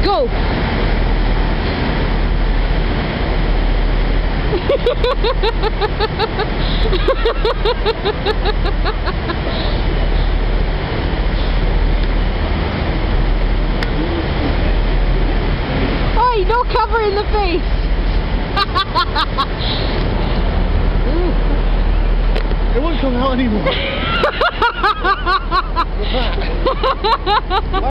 Go! Oi, no cover in the face! It won't come out anymore. What's that?